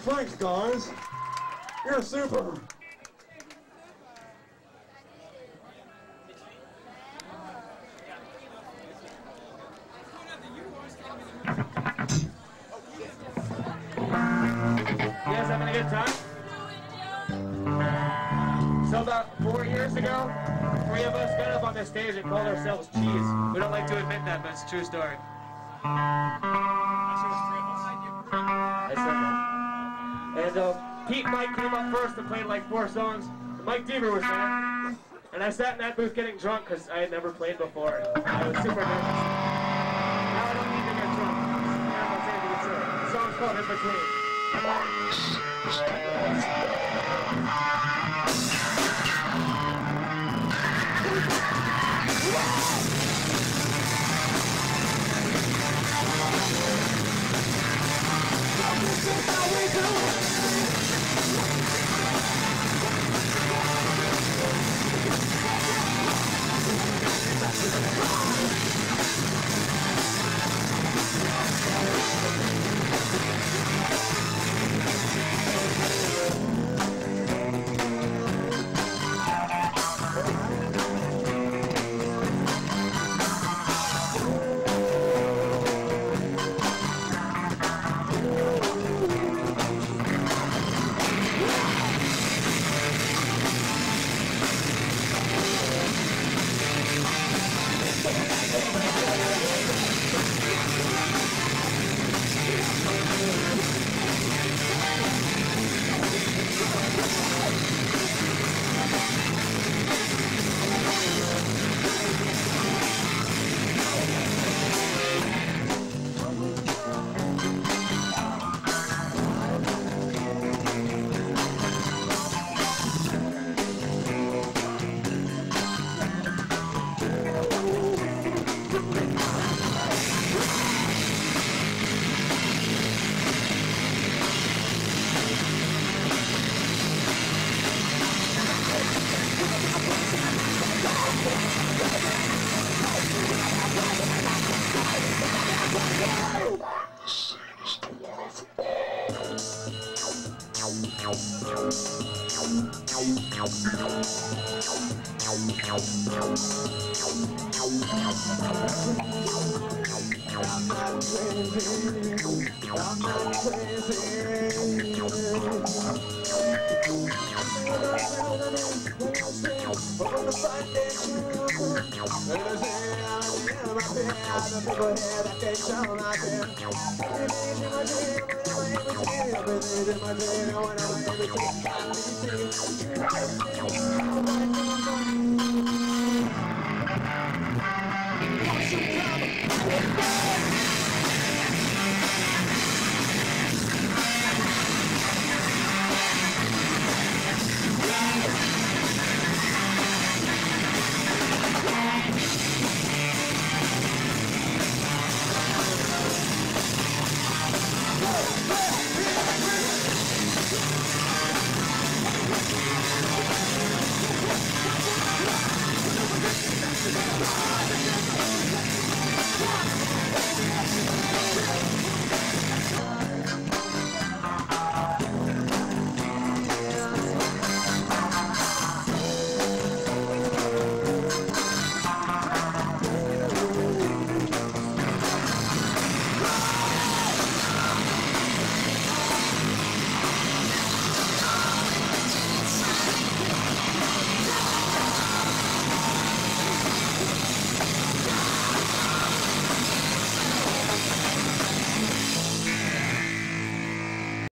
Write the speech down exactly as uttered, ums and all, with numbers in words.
Thanks, guys. You're super. You guys having a good time? So about four years ago, three of us got up on this stage and called ourselves Cheese. We don't like to admit that, but it's a true story. I said that. And uh, Pete and Mike came up first and played like four songs. Mike Deaver was there. And I sat in that booth getting drunk because I had never played before. I was super nervous. Now I don't need to get drunk. Now I'll take it short. The song's called In Between. Everything